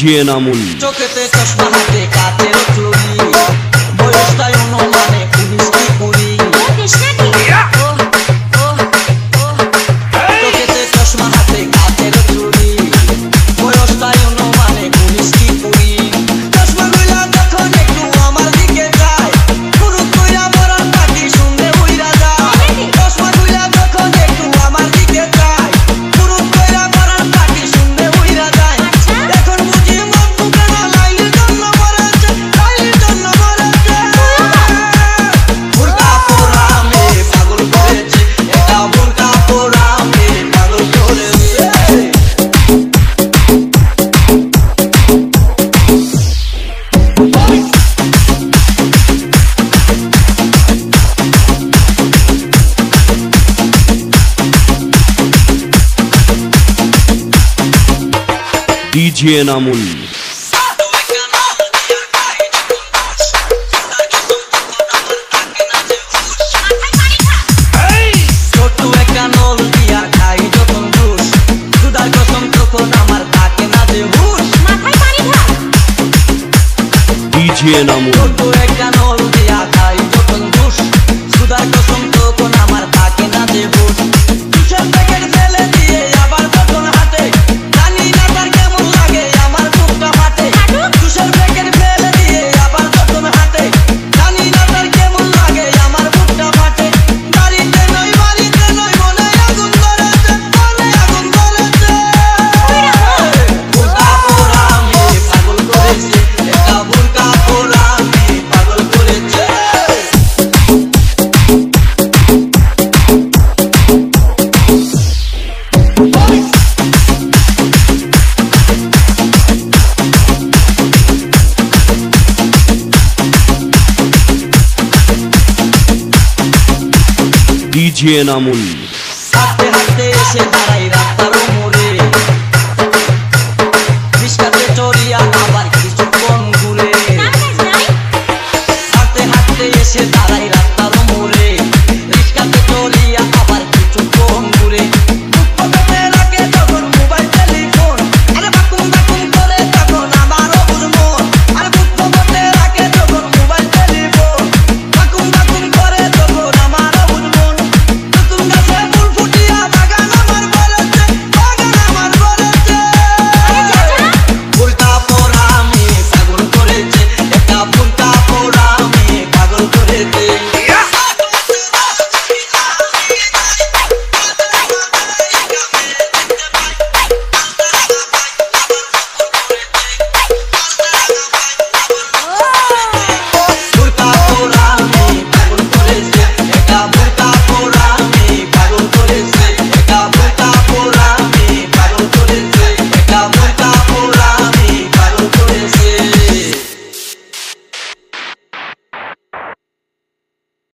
DJ নামুন চোখেতে চশমা হাতে কাচের চুড়ি বয়সটাই অনুমানে 19 কি 20 চোখেতে চশমা হাতে কাচের চুড়ি বয়সটাই অনুমানে 19 কি 20 চশমা গুলা যখন একটু আমার দিকে যায় পুরো কইরা মরার পাখি শুনলে উইরা যায় চশমা গুলা যখন একটু আমার দিকে যায় পুরো কইরা মরার পাখি শুনলে উইরা যায় এখন বুঝি মন বুকে না লাইলি জন্য মরেছে বুরকা পোরা আমি পাগল করেছে এটা বুরকা পোরা আমি পাগল করেছে ডিজে নামুন ছোট একটা নল দিয়া খাই যখন ঘুষ দুধার কসম তখন আমার থাকে না যে হুশ ডিজে নামুন ছোট একটা নল দিয়া খাই যখন ঘুষ দুধার কসম তখন আমার থাকে না যে হুশ কিসের প্যাকেট ফেলে দিয়ে আবার যখন হাতে জানি না তার কেমন লাগে আমার বুকটা ফাটে কিসের প্যাকেট ফেলে দিয়ে আবার যখন হাতে জানি না তার কেমন লাগে আমার বুকটা ফাটে বাড়িতে নই মনে আগুন ধরেছে বুরকা পোরা আমি পাগল করেছে এটা বুরকা পোরা আমি পাগল করেছে ডিজে নামুন হাঁটতে হাঁটতে এসে